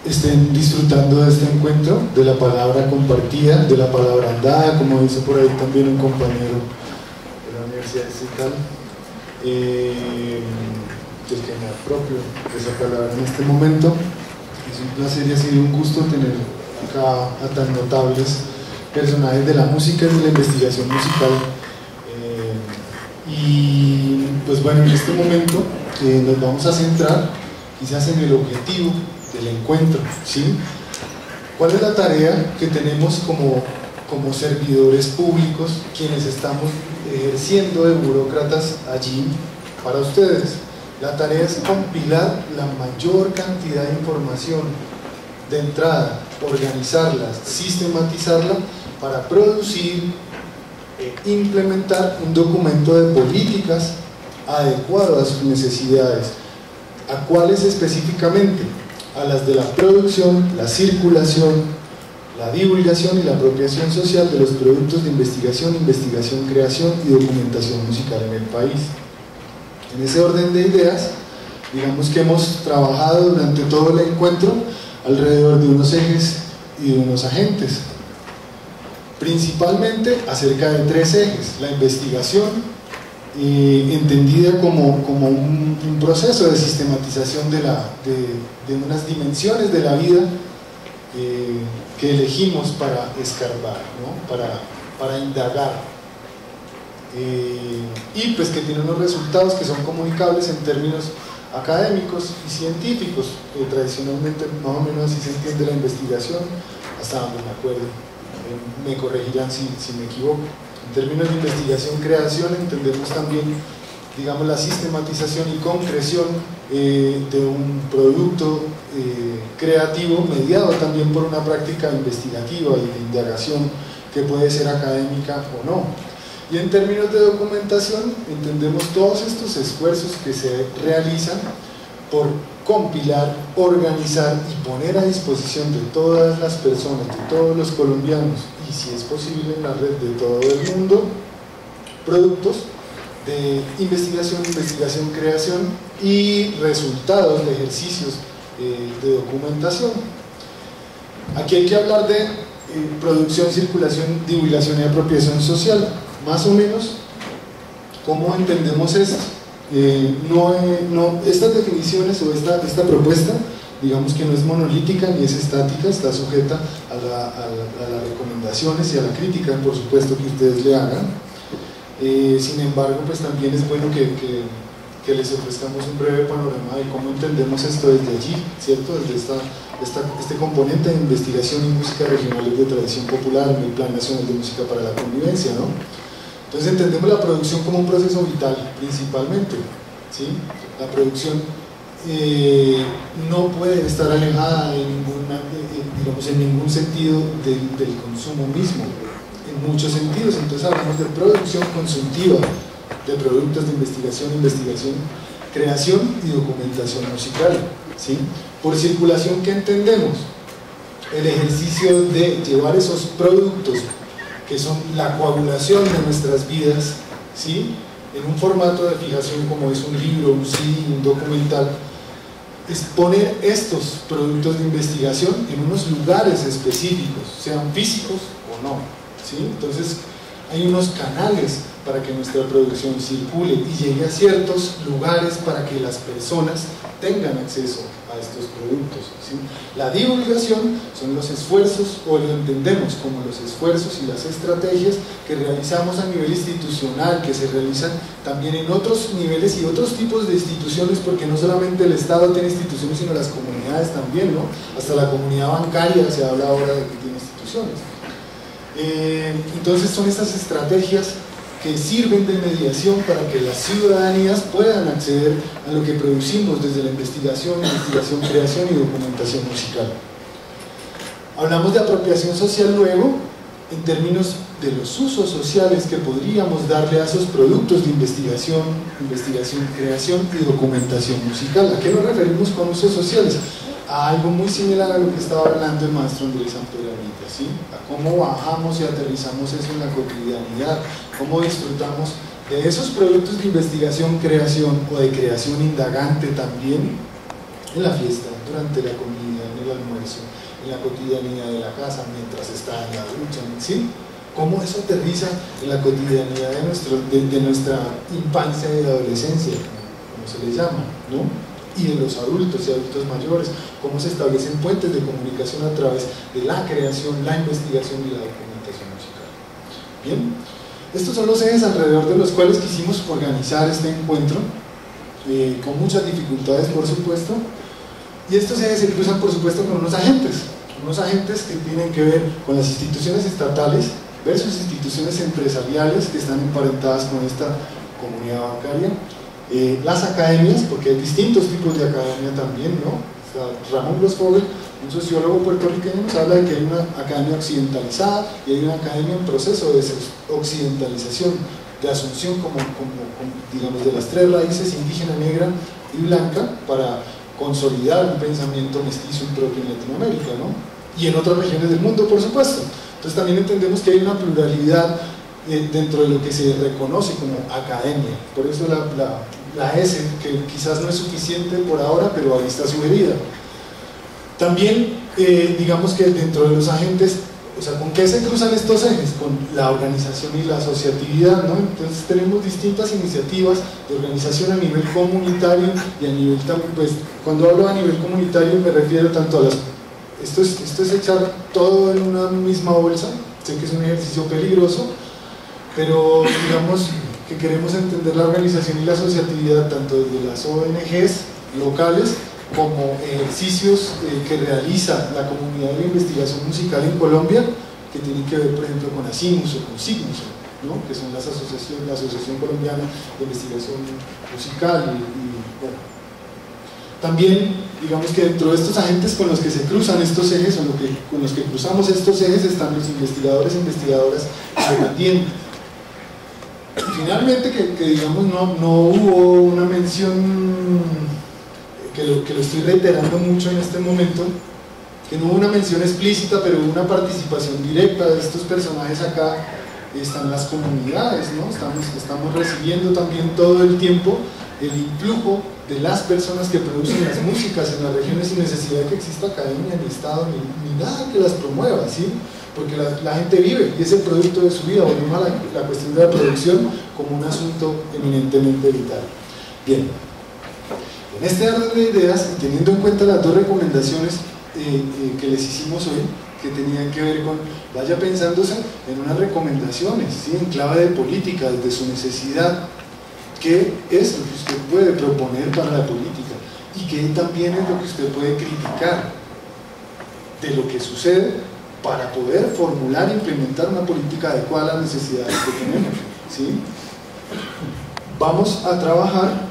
estén disfrutando de este encuentro, de la palabra compartida, de la palabra andada, como dice por ahí también un compañero de la Universidad Distrital, del que me apropio de esa palabra en este momento. Es un placer y ha sido un gusto tener acá a tan notables personajes de la música y de la investigación musical. Y pues bueno, en este momento nos vamos a centrar quizás en el objetivo del encuentro, ¿sí? ¿Cuál es la tarea que tenemos como servidores públicos, quienes estamos ejerciendo de burócratas allí para ustedes? La tarea es compilar la mayor cantidad de información de entrada, organizarla, sistematizarla para producir e implementar un documento de políticas adecuado a sus necesidades. ¿A cuáles específicamente? A las de la producción, la circulación, la divulgación y la apropiación social de los productos de investigación, creación y documentación musical en el país. En ese orden de ideas, digamos que hemos trabajado durante todo el encuentro alrededor de unos ejes y de unos agentes, principalmente acerca de tres ejes: la investigación, entendida como un proceso de sistematización de unas dimensiones de la vida que elegimos para escarbar, ¿no? para indagar, y pues que tiene unos resultados que son comunicables en términos académicos y científicos. Tradicionalmente más o menos así se entiende la investigación, hasta donde me acuerdo. Me corregirán si me equivoco. En términos de investigación-creación entendemos también, digamos, la sistematización y concreción de un producto creativo mediado también por una práctica investigativa y de indagación que puede ser académica o no. Y en términos de documentación entendemos todos estos esfuerzos que se realizan por compilar, organizar y poner a disposición de todas las personas, de todos los colombianos, y si es posible en la red de todo el mundo, productos de investigación, creación y resultados de ejercicios de documentación. Aquí hay que hablar de producción, circulación, divulgación y apropiación social. Más o menos, ¿cómo entendemos esto? Estas definiciones o esta propuesta, digamos que no es monolítica ni es estática, está sujeta a las recomendaciones y a la crítica, por supuesto, que ustedes le hagan. Sin embargo, pues también es bueno que les ofrezcamos un breve panorama de cómo entendemos esto desde allí, ¿cierto? Desde este componente de investigación y música regionales de tradición popular en el Plan Nacional de Música para la Convivencia, ¿no? Entonces entendemos la producción como un proceso vital, principalmente, ¿sí? La producción no puede estar alejada digamos, en ningún sentido del consumo mismo, en muchos sentidos. Entonces hablamos de producción consultiva de productos de investigación, creación y documentación musical, ¿sí? Por circulación, ¿qué entendemos? El ejercicio de llevar esos productos que son la coagulación de nuestras vidas, ¿sí? En un formato de fijación como es un libro, un CD, un documental, es poner estos productos de investigación en unos lugares específicos, sean físicos o no, ¿sí? Entonces hay unos canales para que nuestra producción circule y llegue a ciertos lugares para que las personas tengan acceso a estos productos, ¿sí? La divulgación son los esfuerzos, o lo entendemos como los esfuerzos y las estrategias que realizamos a nivel institucional, que se realizan también en otros niveles y otros tipos de instituciones, porque no solamente el Estado tiene instituciones, sino las comunidades también, ¿no? Hasta la comunidad bancaria se habla ahora de que tiene instituciones. Entonces son estas estrategias que sirven de mediación para que las ciudadanías puedan acceder a lo que producimos desde la investigación, creación y documentación musical. Hablamos de apropiación social luego, en términos de los usos sociales que podríamos darle a esos productos de investigación, creación y documentación musical. ¿A qué nos referimos con usos sociales? A algo muy similar a lo que estaba hablando el maestro Andrés Sanperanita, ¿sí? A cómo bajamos y aterrizamos eso en la cotidianidad, cómo disfrutamos de esos productos de investigación, creación o de creación indagante también en la fiesta, durante la comida, en el almuerzo, en la cotidianidad de la casa, mientras está en la ducha, ¿sí? Cómo eso aterriza en la cotidianidad de nuestra infancia y adolescencia, como se le llama, ¿no? Y de los adultos y adultos mayores, cómo se establecen puentes de comunicación a través de la creación, la investigación y la documentación musical. Bien, estos son los ejes alrededor de los cuales quisimos organizar este encuentro, con muchas dificultades, por supuesto, y estos ejes se cruzan, por supuesto, con unos agentes que tienen que ver con las instituciones estatales versus instituciones empresariales que están emparentadas con esta comunidad bancaria, las academias, porque hay distintos tipos de academia también, ¿no? O sea, Ramón Grosfoguel, un sociólogo puertorriqueño, nos habla de que hay una academia occidentalizada y hay una academia en proceso de occidentalización, de asunción como digamos, de las tres raíces, indígena, negra y blanca, para consolidar un pensamiento mestizo y propio en Latinoamérica, ¿no? Y en otras regiones del mundo, por supuesto. Entonces también entendemos que hay una pluralidad dentro de lo que se reconoce como academia. Por eso la S, que quizás no es suficiente por ahora, pero ahí está sugerida. También, digamos que dentro de los agentes, o sea, ¿con qué se cruzan estos ejes? Con la organización y la asociatividad, ¿no? Entonces tenemos distintas iniciativas de organización a nivel comunitario y a nivel también, pues, cuando hablo a nivel comunitario me refiero tanto a las... Esto es echar todo en una misma bolsa, sé que es un ejercicio peligroso, pero digamos que queremos entender la organización y la asociatividad tanto desde las ONGs locales como ejercicios que realiza la comunidad de investigación musical en Colombia, que tienen que ver, por ejemplo, con ASIMUS o con SIGMUS, ¿no? Que son las asociaciones, la Asociación Colombiana de Investigación Musical y bueno. También, digamos que dentro de estos agentes con los que se cruzan estos ejes, o con los que cruzamos estos ejes, están los investigadores e investigadoras independientes. Y finalmente, que digamos no hubo una mención, que lo estoy reiterando mucho en este momento, que no hubo una mención explícita, pero hubo una participación directa de estos personajes acá. Están las comunidades, ¿no? Estamos recibiendo también todo el tiempo el influjo de las personas que producen las músicas en las regiones sin necesidad de que exista academia, ni Estado, ni nada que las promueva, ¿sí? Porque la gente vive y es el producto de su vida. Volvemos a la cuestión de la producción como un asunto eminentemente vital. Bien, en este orden de ideas, teniendo en cuenta las dos recomendaciones que les hicimos hoy, que tenían que ver con, vaya pensándose en unas recomendaciones, ¿sí? En clave de política, desde su necesidad, qué es lo que usted puede proponer para la política y qué también es lo que usted puede criticar de lo que sucede para poder formular e implementar una política adecuada a las necesidades que tenemos, ¿sí? Vamos a trabajar,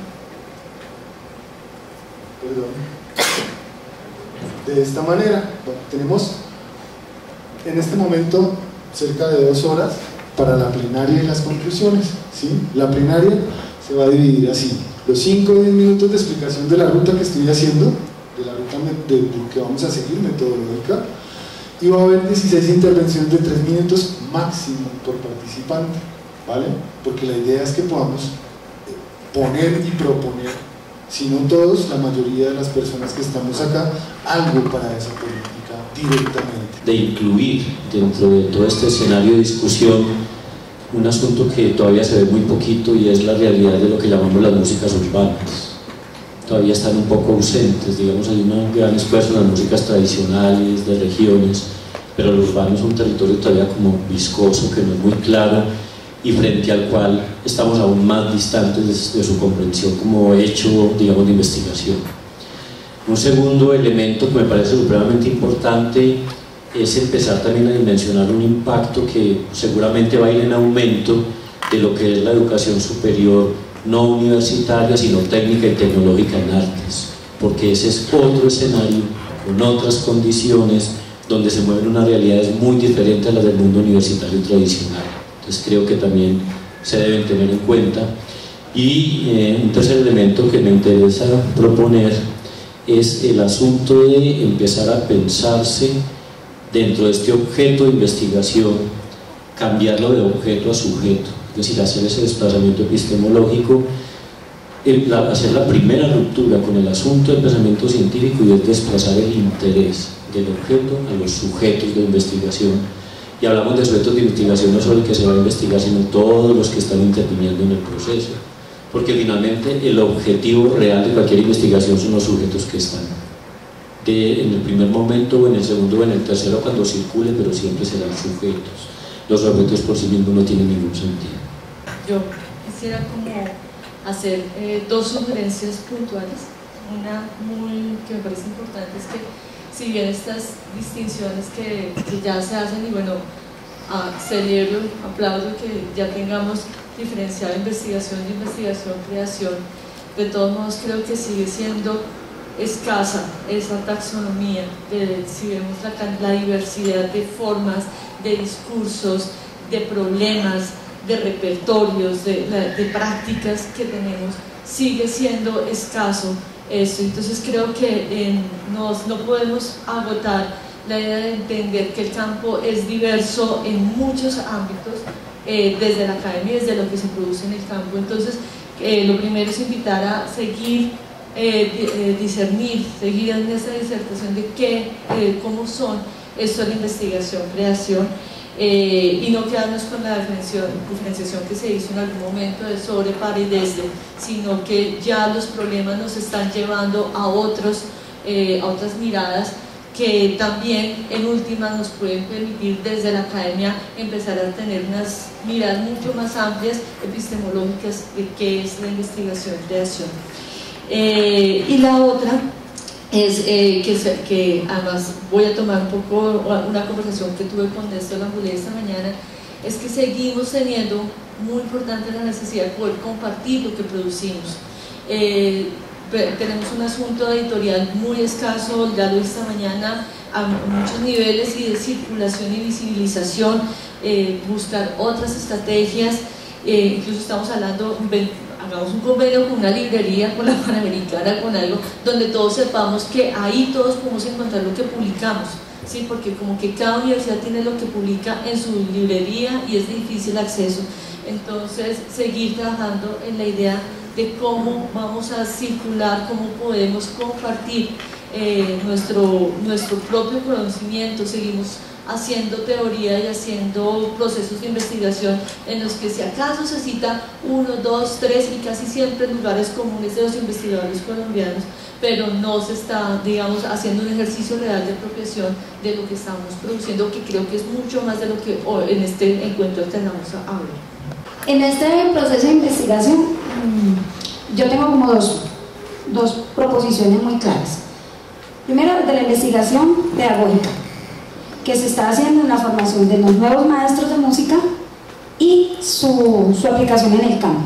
de esta manera. Bueno, tenemos en este momento cerca de 2 horas para la plenaria y las conclusiones, ¿sí? La plenaria se va a dividir así: los 5 o 10 minutos de explicación de la ruta que estoy haciendo, de la ruta que vamos a seguir, metodológica, y va a haber 16 intervenciones de 3 minutos máximo por participante, ¿vale? Porque la idea es que podamos poner y proponer, si no todos, la mayoría de las personas que estamos acá, algo para esa política directamente. De incluir dentro de todo este escenario de discusión un asunto que todavía se ve muy poquito, y es la realidad de lo que llamamos las músicas urbanas. Todavía están un poco ausentes, digamos, hay un gran esfuerzo en las músicas tradicionales de regiones, pero lo urbano es un territorio todavía como viscoso, que no es muy claro, y frente al cual estamos aún más distantes de su comprensión como hecho, digamos, de investigación. Un segundo elemento que me parece supremamente importante es empezar también a dimensionar un impacto que seguramente va a ir en aumento de lo que es la educación superior no universitaria, sino técnica y tecnológica en artes, porque ese es otro escenario con otras condiciones donde se mueven unas realidades muy diferentes a las del mundo universitario tradicional. Entonces creo que también se deben tener en cuenta. Y un tercer elemento que me interesa proponer es el asunto de empezar a pensarse dentro de este objeto de investigación, cambiarlo de objeto a sujeto, es decir, hacer ese desplazamiento epistemológico, hacer la primera ruptura con el asunto del pensamiento científico, y es desplazar el interés. del objeto a los sujetos de investigación. Y hablamos de sujetos de investigación no solo el que se va a investigar, sino todos los que están interviniendo en el proceso, porque finalmente el objetivo real de cualquier investigación son los sujetos que están en el primer momento, o en el segundo, o en el tercero, cuando circule, pero siempre serán sujetos. Los objetos por sí mismos no tienen ningún sentido. Yo quisiera como hacer dos sugerencias puntuales. Una que me parece importante es que, si bien estas distinciones que ya se hacen, y bueno, celebro, aplaudo que ya tengamos diferenciado investigación y investigación-creación, de todos modos creo que sigue siendo escasa esa taxonomía, si vemos la diversidad de formas, de discursos, de problemas, de repertorios, de prácticas que tenemos, sigue siendo escaso esto. Entonces creo que no podemos agotar la idea de entender que el campo es diverso en muchos ámbitos, desde la academia y desde lo que se produce en el campo. Entonces lo primero es invitar a seguir discernir, seguir en esa disertación de cómo son esto de la investigación, creación, y no quedarnos con la diferenciación que se hizo en algún momento de sobre, para y desde, sino que ya los problemas nos están llevando a otras miradas que también en última nos pueden permitir desde la academia empezar a tener unas miradas mucho más amplias epistemológicas de qué es la investigación y creación. Y la otra es que además voy a tomar un poco una conversación que tuve con Néstor Lambulé esta mañana, es que seguimos teniendo muy importante la necesidad de poder compartir lo que producimos. Tenemos un asunto editorial muy escaso, ya lo vi esta mañana, a muchos niveles, y de circulación y visibilización, buscar otras estrategias, incluso estamos hablando, hagamos un convenio con una librería, con la Panamericana, con algo donde todos sepamos que ahí todos podemos encontrar lo que publicamos, ¿sí? Porque como que cada universidad tiene lo que publica en su librería y es de difícil acceso. Entonces seguir trabajando en la idea de cómo vamos a circular, cómo podemos compartir nuestro propio conocimiento. Seguimos haciendo teoría y haciendo procesos de investigación en los que si acaso se cita 1, 2, 3 y casi siempre en lugares comunes de los investigadores colombianos, pero no se está, digamos, haciendo un ejercicio real de apropiación de lo que estamos produciendo, que creo que es mucho más de lo que en este encuentro tengamos a hablar. En este proceso de investigación yo tengo como dos proposiciones muy claras. Primero, de la investigación pedagógica, que se está haciendo en la formación de los nuevos maestros de música y su aplicación en el campo.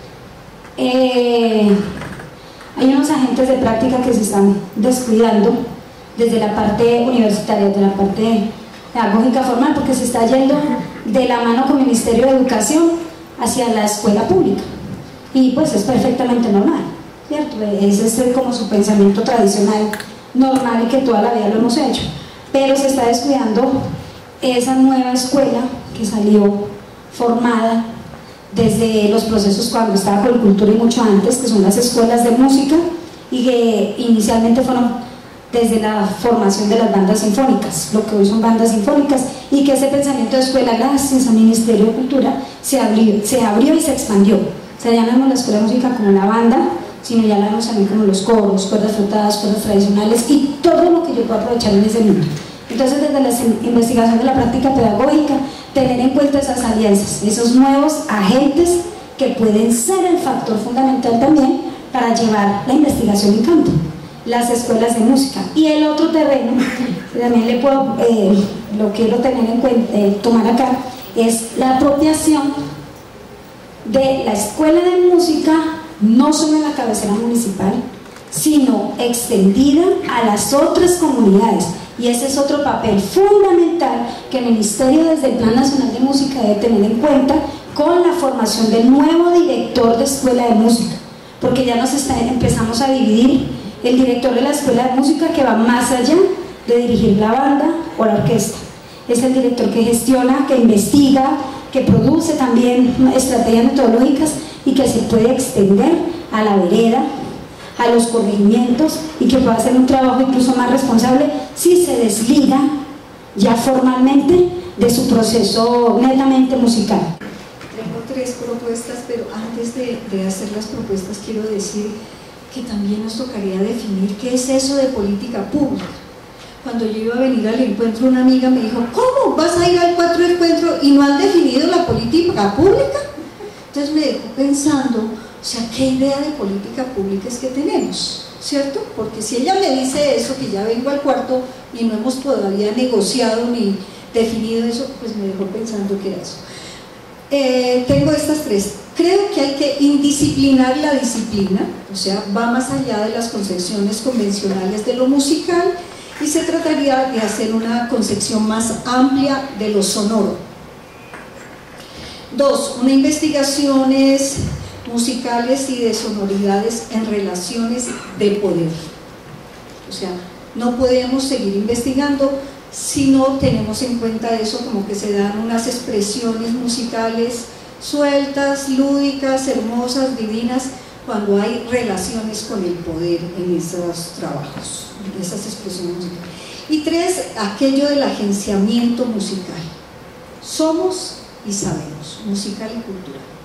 Hay unos agentes de práctica que se están descuidando desde la parte universitaria, de la parte pedagógica formal, porque se está yendo de la mano con el Ministerio de Educación hacia la escuela pública, y pues es perfectamente normal, ¿cierto? Ese es como su pensamiento tradicional, normal, y que toda la vida lo hemos hecho, pero se está descuidando esa nueva escuela que salió formada desde los procesos cuando estaba Colcultura y mucho antes, que son las escuelas de música, y que inicialmente fueron desde la formación de las bandas sinfónicas, lo que hoy son bandas sinfónicas, y que ese pensamiento de escuela, gracias al Ministerio de Cultura, se abrió y se expandió. O sea, ya no vemos la escuela de música como la banda, sino ya la vemos también como los coros, cuerdas frotadas, cuerdas tradicionales y todo lo que yo puedo aprovechar en ese mundo. Entonces, desde la investigación de la práctica pedagógica, tener en cuenta esas alianzas, esos nuevos agentes que pueden ser el factor fundamental también para llevar la investigación en campo, las escuelas de música. Y el otro terreno, que también lo quiero tener en cuenta, tomar acá, es la apropiación de la escuela de música, no solo en la cabecera municipal, sino extendida a las otras comunidades. Y ese es otro papel fundamental que el Ministerio, desde el Plan Nacional de Música, debe tener en cuenta con la formación del nuevo director de escuela de música, porque ya empezamos a dividir el director de la escuela de música, que va más allá de dirigir la banda o la orquesta. Es el director que gestiona, que investiga, que produce también estrategias metodológicas y que se puede extender a la vereda, a los corregimientos, y que pueda hacer un trabajo incluso más responsable si se desliga ya formalmente de su proceso netamente musical. Tengo 3 propuestas, pero antes de hacer las propuestas quiero decir que también nos tocaría definir qué es eso de política pública. Cuando yo iba a venir al encuentro, una amiga me dijo, ¿cómo vas a ir al 4 encuentro y no has definido la política pública? Entonces me dejó pensando, o sea, ¿qué idea de política pública es que tenemos? ¿Cierto? Porque si ella me dice eso, que ya vengo al cuarto y no hemos todavía negociado ni definido eso, pues me dejó pensando que era eso. Tengo estas 3. Creo que hay que indisciplinar la disciplina, o sea, va más allá de las concepciones convencionales de lo musical y se trataría de hacer una concepción más amplia de lo sonoro. 2. Una investigaciones musicales y de sonoridades en relaciones de poder. O sea, no podemos seguir investigando si no tenemos en cuenta eso, como que se dan unas expresiones musicales sueltas, lúdicas, hermosas, divinas, cuando hay relaciones con el poder en esos trabajos, en esas expresiones musicales. Y 3, aquello del agenciamiento musical. Somos y sabemos, musical y cultural.